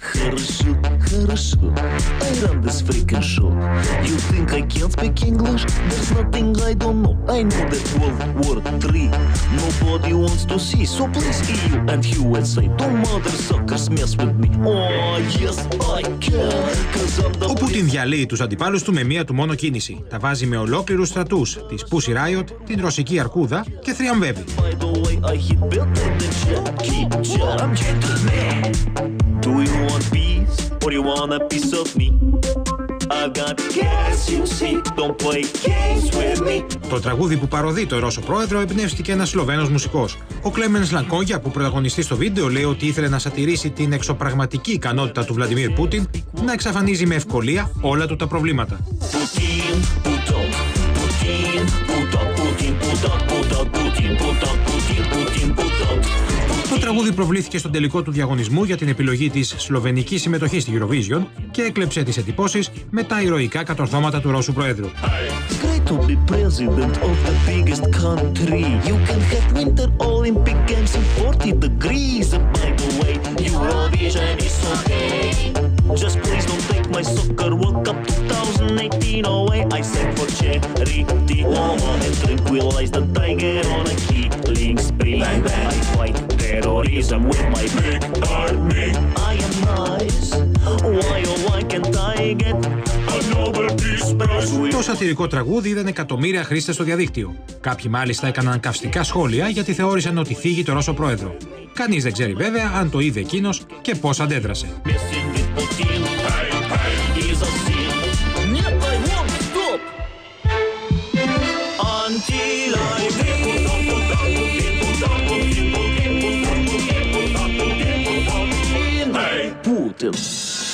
Хорошо, хорошо, I run this freaking show. You think I can't speak English? There's nothing I don't know. I know that World War III nobody wants to see. So please EU and USA, don't mother suckers mess with me. Oh yes I can, cause I'm the... Ο Πούτιν διαλύει τους αντιπάλους του με μία του μόνο κίνηση. Τα βάζει με ολόκληρους στρατούς της Pussy Riot, την ρωσική αρκούδα και θριαμβεύει. Do you want peace or you want a piece of me? I've got gas, you see, don't play games with me. Το τραγούδι που παροδεί το Ρώσο πρόεδρο εμπνεύστηκε ένας Σλοβαίνος μουσικός. Ο Κλέμενς Λανκόγια, που πρωταγωνιστεί στο βίντεο, λέει ότι ήθελε να σατηρήσει την εξωπραγματική ικανότητα του Βλαντιμίρ Πούτιν να εξαφανίζει με ευκολία όλα του τα προβλήματα. Το τραγούδι προβλήθηκε στον τελικό του διαγωνισμού για την επιλογή της σλοβενικής συμμετοχής στη Eurovision και έκλεψε τις εντυπώσεις με τα ηρωικά κατορθώματα του Ρώσου Προέδρου. To be president of the biggest country, you can have Winter Olympic Games in 40 degrees. By the way, Eurovision is okay. Just please don't take my soccer World Cup 2018 away. I sang for charity and tranquilize the tiger on a killing spree. Bang, bang. I fight terrorism with my big army. I am nice. Why oh why can't I get a Nobel Peace Prize? Το σατυρικό τραγούδι είδαν εκατομμύρια χρήστες στο διαδίκτυο. Κάποιοι μάλιστα έκαναν καυστικά σχόλια γιατί θεώρησαν ότι θίγει το Ρώσο πρόεδρο. Κανείς δεν ξέρει βέβαια αν το είδε εκείνος και πώς αντέδρασε. Putin.